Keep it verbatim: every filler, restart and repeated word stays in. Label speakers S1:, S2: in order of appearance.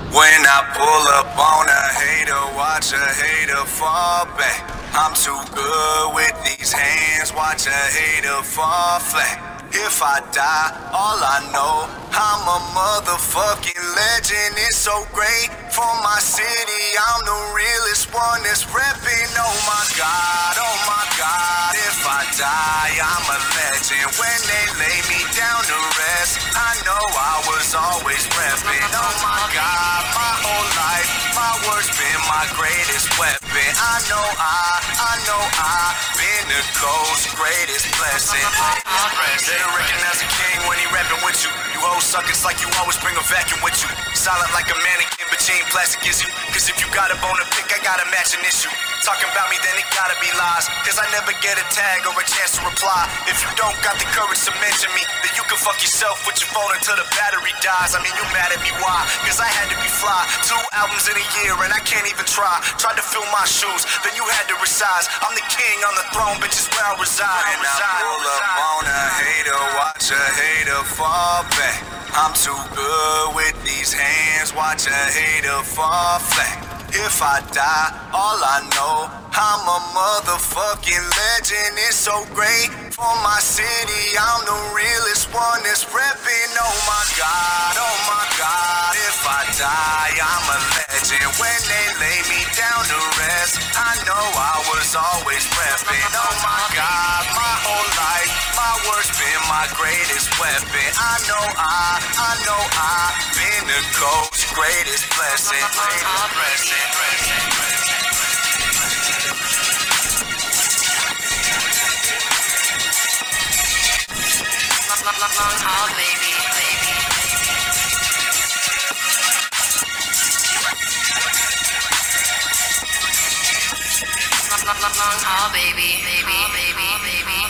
S1: When I pull up on a hater, watch a hater fall back. I'm too good with these hands, watch a hater fall flat. If I die, all I know, I'm a motherfucking legend. It's so great for my city, I'm the realest one that's repping. Oh my God, oh my God, if I die, I'm a legend. When they lay me down to rest, I know I was always repping. Oh my God, my whole life, my words been my greatest weapon. I know I, I know I been the coast's greatest blessing. Better recognize a king when he rapping with you. You hoes suck, it's like you always bring a vacuum with you. Solid like a mannequin, but you ain't plastic, is you? Cause if you got a bone to pick, I got a matching issue. Talking about me, then it gotta be lies. Cause I never get a tag or a chance to reply. If you don't got the courage to mention me, then you can fuck yourself with your phone until the battery dies. I mean, you mad at me, why? Cause I had to be fly. Two albums in a year and I can't even try. Tried to fill my shoes, then you had to resize. I'm the king on the throne, bitch, is where I reside. When I pull up on a hater, watch a hater fall back. I'm too good with these hands, watch a hater fall flat. If I die, all I know, I'm a motherfucking legend. It's so great for my city, I'm the realest one that's repping. Oh my God, oh my God, if I die, I'm a legend. When they lay me down to rest, I know I was always repping. Oh my God, my whole life, my words been my greatest weapon. I know I, I know I been the coast's greatest blessing. Greatest blessing.
S2: Oh, baby, baby. Oh, baby, baby, baby, baby.